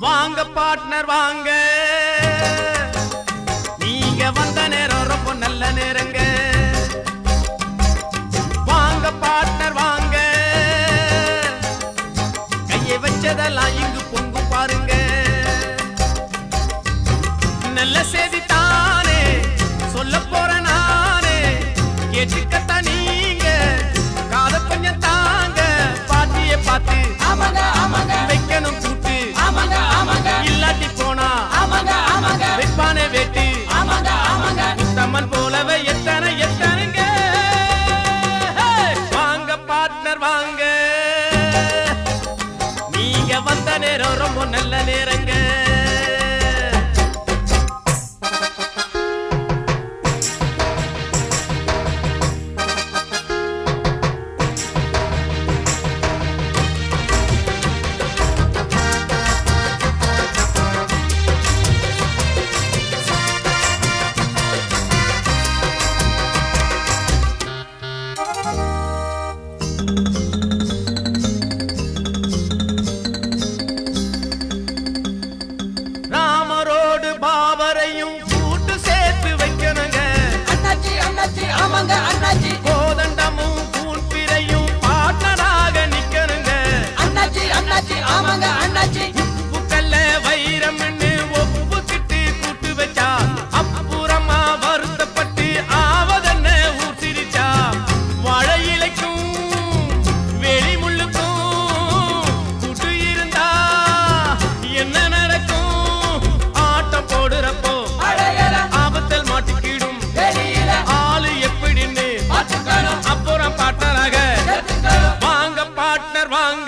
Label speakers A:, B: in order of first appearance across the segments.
A: வாங்க பார்ட்னர் வாங்க, நீங்க வந்த நேரம் ரொம்ப நல்ல நேரங்க. வாங்க பார்ட்னர் வாங்க, கையை வச்சதெல்லாம் இங்கு பொங்கு பாருங்க. நல்ல செய்தி தானே சொல்ல போற நானே, கேட்டுக்கத்தான் நீங்க காத கொஞ்சம் தாங்க. பாட்டிய பார்த்து வைக்கணும் கூட்டு, இல்லாட்டி போனா வைப்பானே வேட்டு. முத்தம்மன் போலவே எத்தனை எத்தனைங்க. வாங்க பார்ட்னர் வாங்க, நீங்க வந்த நேரம் ரொம்ப நல்ல நேரங்க. ராமரோடு பாவரையும் கூட்டு சேர்த்து வைக்கணுங்க. கோதண்டமும் கூன்பிரையும் பார்ட்னராக நிக்கணுங்க. உப்புக்கல்ல வைரம்னு ஒப்புக்கிட்டு கூட்டு வச்சா, அப்புறமா வருத்தப்பட்டு ஆவதென்ன ஊர் சிரிச்சா. வாழை இலைக்கும் வெளிமுள்ளுக்கும் கூட்டு இருந்தா என்ன நடக்கும்? ஆட்டம் போடுறப்போ ஆபத்தில் மாட்டிக்கிடும் ஆளு எப்படின்னு அப்புறம் பார்ட்னராக. வாங்க பார்ட்னர் வாங்க,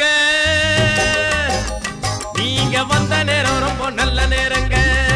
A: நீங்க வந்த நேரம் ரொம்ப நல்ல நேரங்க.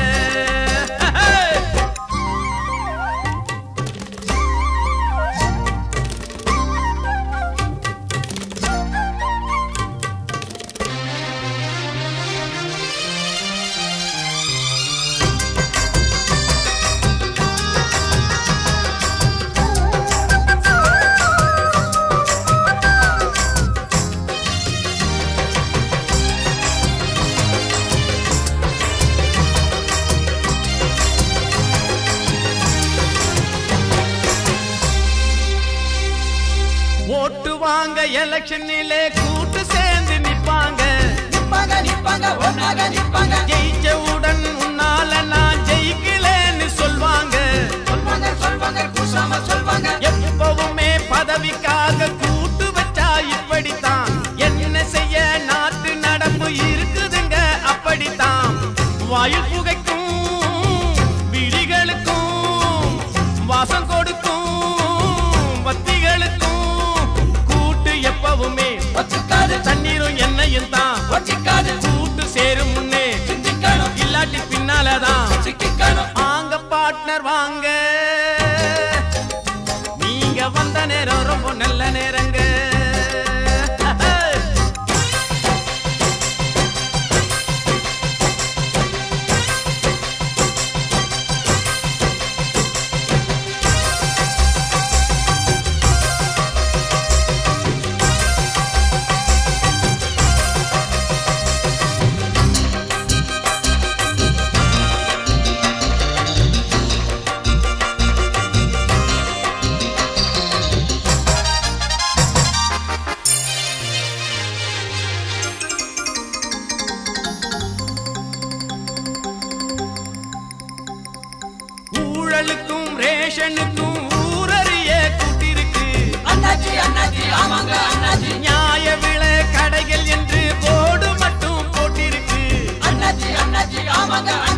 A: ஓட்டு வாங்க எலெக்ஷனிலே கூட்டு சேர்ந்து நிப்பாங்க. ஜெயிச்சவுடன் உன்னால நான் ஜெயிக்கலன்னு சொல்வாங்க. எப்பவுமே பதவிக்காக கூட்டு வச்சா இப்படித்தான். என்ன செய்ய நாட்டு நடப்பு இருக்குதுங்க அப்படித்தான். வாயில் புகைக்கும் விழிகளுக்கும் வாசம் கொடுக்கும் வத்திகளுக்கும் கூட்டு எப்பவுமே தண்ணீரும் எண்ணெயும் தான். கூட்டு சேரும் முன்னே இல்லாட்டி பின்னாலதான். வாங்க பார்ட்னர் வாங்க, நீங்க வந்த நேரம் ரொம்ப நல்ல நேரங்க. ஊழலுக்கும் ரேஷனுக்கும் ஊரறிய கூட்டிருக்கு. நியாய விலை கடைகள் என்று போர்டு மட்டும் போட்டிருக்கு.